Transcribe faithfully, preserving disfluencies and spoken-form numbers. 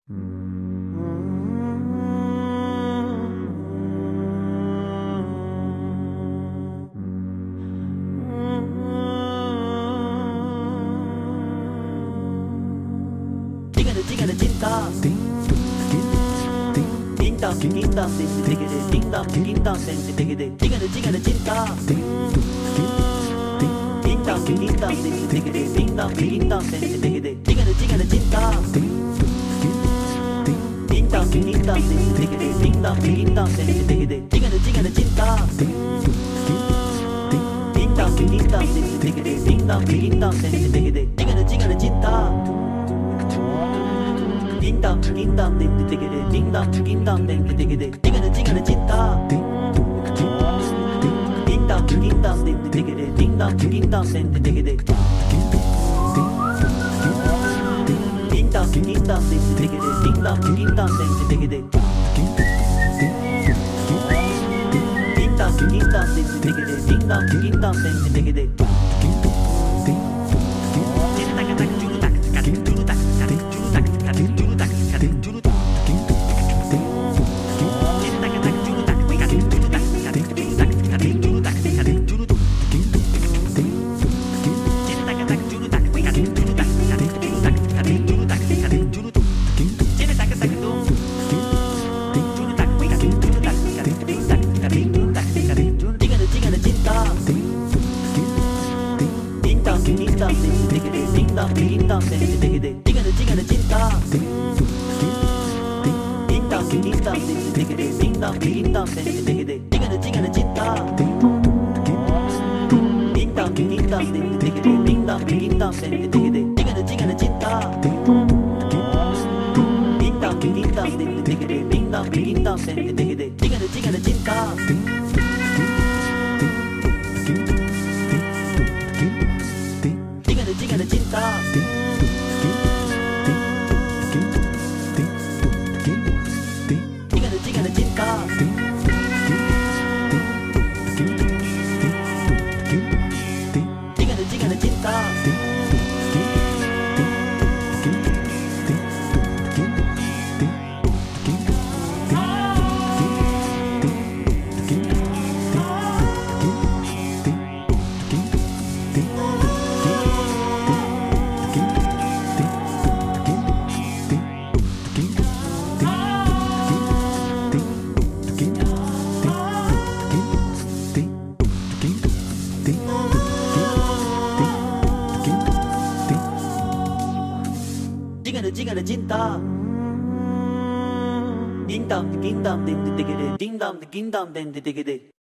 Tinggal cinta, bintang bintang tinggal bintang bintang tinggal tinggal tinggal cinta, bintang bintang tinggal bintang bintang tinggal tinggal tinggal cinta, bintang bintang tinggal bintang bintang tinggal tinggal tinggal cinta, bintang bintang tinggal bintang bintang tinggal tinggal tinggal cinta. Bintang bintang tinggal bintang bintang tinggal tinggal tinggal cinta, bintang bintang tinggal bintang bintang tinggal bintang bintang tinggal bintang bintang tinggal bintang bintang tinggal bintang bintang tinggal bintang bintang bintang tinggal tinggal tinggal cinta, bintang bintang tinggal bintang bintang tinggal tinggal tinggal cinta, bintang bintang tinggal bintang bintang tinggal tinggal tinggal cinta, bintang bintang tinggal bintang bintang tinggal tinggal tinggal cinta. Tinggal cinta, tinggal tinggal cinta, tinggal tinggal cinta, tinggal cinta, bintang bintang tinggal bintang bintang tinggal